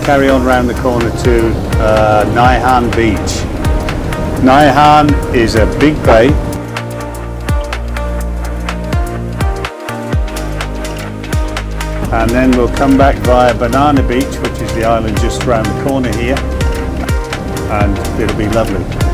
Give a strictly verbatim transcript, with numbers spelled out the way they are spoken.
carry on round the corner to uh, Nai Harn Beach. Nai Harn is a big bay. And then we'll come back via Banana Beach, which is the island just round the corner here, and it'll be lovely.